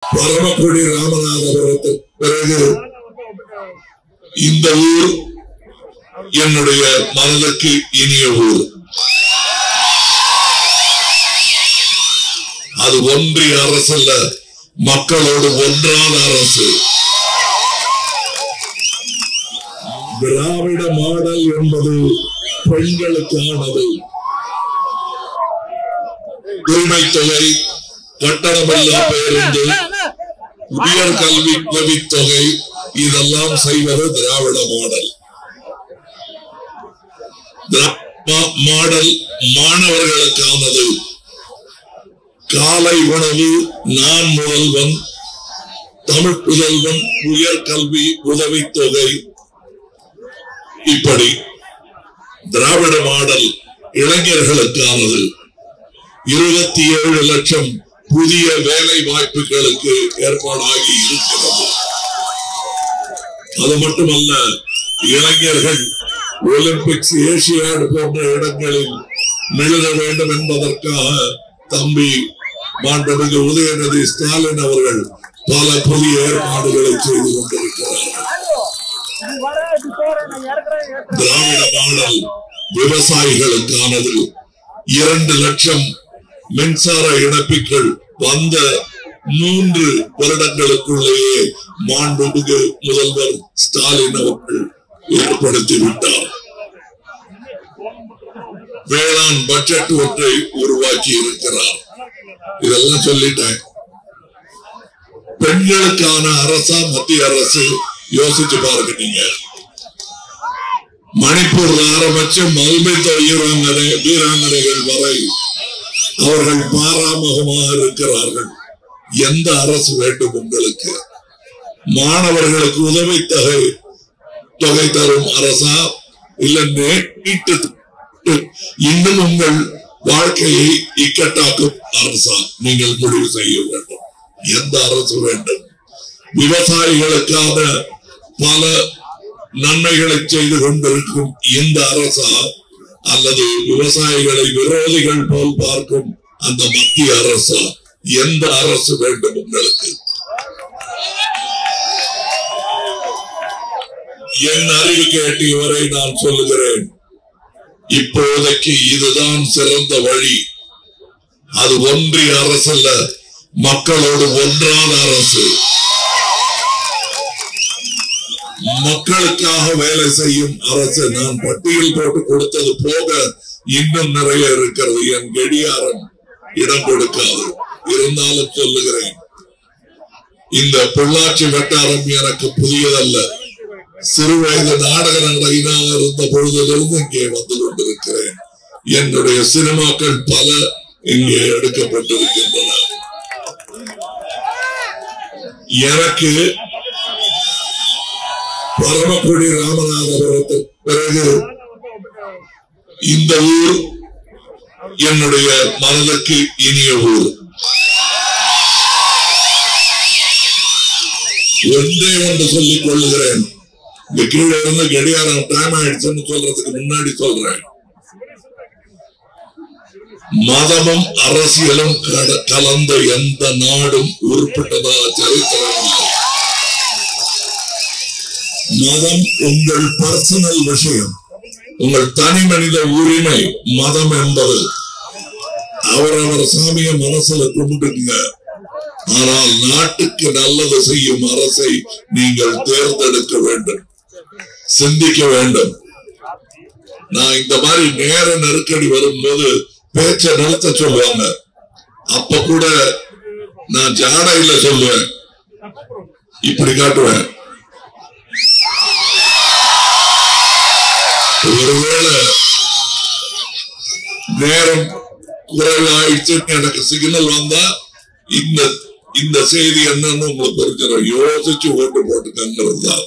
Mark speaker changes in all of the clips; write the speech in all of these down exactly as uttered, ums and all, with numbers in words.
Speaker 1: பரமக்குடி ராமநாதபுரத்துக்கு பிறகு இந்த ஊர் என்னுடைய மனதுக்கு இனிய ஊர். அது ஒன்றிய அரசு அல்ல, மக்களோடு ஒன்றான அரசு. திராவிட மாடல் என்பது பெண்களுக்கானது. உரிமை தொகை, கட்டணமில்லா பேருந்து, உயர்கல்வி உதவித்தொகை இதெல்லாம் செய்வது திராவிட மாடல். மாடல் மாணவர்களுக்கானது. காலை உணவு, நான் முதல்வன், தமிழ் புதல்வன், உயர்கல்வி உதவித்தொகை, இப்படி திராவிட மாடல் இளைஞர்களுக்கானது. இருபத்தி ஏழு லட்சம் புதிய வேலை வாய்ப்புகளுக்கு ஏற்பாடாகி இருக்கிறது. அது மட்டுமல்ல, இளைஞர்கள் ஒலிம்பிக்ஸ், ஏசியாடு போன்ற இடங்களில் மெழுக வேண்டும் என்பதற்காக தம்பி மாண்புமிகு உதயநிதி ஸ்டாலின் அவர்கள் பல புதிய ஏற்பாடுகளை செய்து கொண்டிருக்கிறார்கள். திராவிட மாடல் விவசாயிகளுக்கானது. இரண்டு லட்சம் மின்சார இணைப்புகள் வந்த மூன்று வருடங்களுக்குள்ளேயே மாண்புமிகு முதல்வர் ஸ்டாலின் அவர்கள் ஏற்படுத்திவிட்டார். வேளாண் பட்ஜெட் ஒன்றை உருவாக்கி இருக்கிறார். இதெல்லாம் சொல்லிட்டேன். பெண்களுக்கான அரசா மத்திய அரசு? யோசிச்சு பாருங்க. நீங்க மணிப்பூர்ல ஆரம்பிச்சு மல்மித்த வீராங்கனை வீராங்கனைகள் வரை அவர்கள் பாராமுகமாக இருக்கிறார்கள். எந்த அரசு வேண்டும் உங்களுக்கு? மாணவர்களுக்கு உதவி தொகை தொகை தரும் அரசா, இல்ல இன்னும் உங்கள் வாழ்க்கையை இக்கட்டாக்கும் அரசா? நீங்கள் முடிவு செய்ய வேண்டும். எந்த அரசு வேண்டும்? விவசாயிகளுக்கான பல நன்மைகளை செய்து கொண்டிருக்கும் இந்த அரசா, அல்லது விவசாயிகளை விரோதிகள் போல் பார்க்கும் அந்த மத்திய அரசா? எந்த அரசு வேண்டும் உங்களுக்கு? என் அறிவு கேட்டிய வரை நான் சொல்லுகிறேன், இப்போதைக்கு இதுதான் சிறந்த வழி. அது ஒன்றிய அரசு அல்ல, மக்களோடு ஒன்றான அரசு. மக்களுக்காக வேலை செய்யும் அரசு. நான் பட்டியல் போட்டு கொடுத்தது போக இன்னும் நிறைய இருக்கிறது. என் கடியாரம் இடம் கொடுக்காது. இருந்தாலும் சொல்லுகிறேன், இந்த பொள்ளாச்சி வட்டாரம் எனக்கு புதியதல்ல. சிறு வயது நாடக நடிகனாக இருந்த பொழுதிலிருந்து இங்கே வந்து கொண்டிருக்கிறேன். என்னுடைய சினிமாக்கள் பல இங்கே எடுக்கப்பட்டிருக்கின்றன. எனக்கு பரமக்குடி ராமநாதபுரத்துக்கு பிறகு இந்த ஊர் என்னுடைய மனதுக்கு இனிய ஊர். ஒன்றே ஒன்று சொல்லிக் கொள்ளுகிறேன். இந்த கீழே இருந்து கடியாரம் டைம் ஆயிடுச்சுன்னு சொல்றதுக்கு முன்னாடி சொல்றேன், மதமும் அரசியலும் கலந்த எந்த நாடும் உருப்பட்டதா சரித்திரம். மதம் உங்கள் பர்சனல் விஷயம், உங்கள் தனி மனித உரிமை. மதம் என்பது அவரவர் சாமிய மனசுல கும்பிட்டுங்க. ஆனால் நாட்டுக்கு நல்லது செய்யும் அரசை நீங்கள் தேர்ந்தெடுக்க வேண்டும், சிந்திக்க வேண்டும். நான் இந்த மாதிரி நேர நெருக்கடி வரும்போது பேச்ச நிறுத்த சொல்லுவாங்க. அப்ப கூட நான் ஜாடையில சொல்லுவேன், இப்படி காட்டுவேன். ஒருவேளை நேரம் குறைவாயிடுச்சுன்னு எனக்கு சிக்னல் வந்தா இந்த இந்த செய்தி என்னன்னு உங்களுக்கு தெரிஞ்சிடும். யோசிச்சு ஓட்டு போட்டுக்கிறது தான்.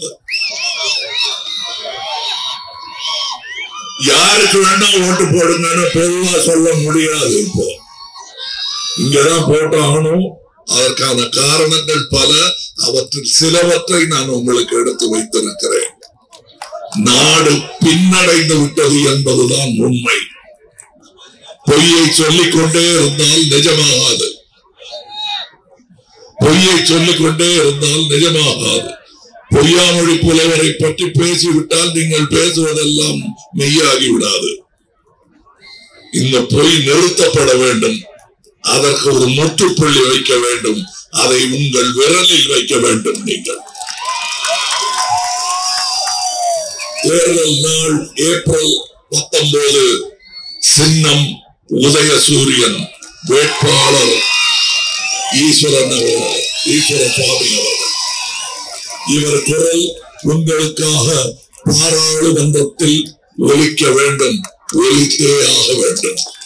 Speaker 1: யாருக்கு வேண்டாம் ஓட்டு போடுங்கன்னு பொதுவா சொல்ல முடியாது. இப்போ இங்கதான் போட்டாகணும். அதற்கான காரணங்கள் பல. அவற்றில் சிலவற்றை நான் உங்களுக்கு எடுத்து வைத்திருக்கிறேன். நாடு பின்னடைந்து விட்டது என்பதுதான் உண்மை. பொய்யை சொல்லிக் கொண்டே இருந்தால் நிஜமாகாது. பொய்யை சொல்லிக் கொண்டே இருந்தால் நிஜமாகாது. பொய்யாமொழி புலவரை பற்றி பேசிவிட்டால் நீங்கள் பேசுவதெல்லாம் மெய்யாகி விடாது. இந்த பொய் நிறுத்தப்பட வேண்டும். அதற்கு ஒரு முற்றுப்புள்ளி வைக்க வேண்டும். அதை உங்கள் விரலில் வைக்க வேண்டும். நீங்கள் தேர்தல் நாள் ஏப்ரல் பத்தொன்பது. சின்னம் உதயசூரியன், வேட்பாளர் ஈஸ்வரன் அவர்கள், ஈஸ்வர சுவாமி அவர்கள். இவர் குரல் உங்களுக்காக பாராளுமன்றத்தில் ஒலிக்க வேண்டும், ஒலித்தே ஆக வேண்டும்.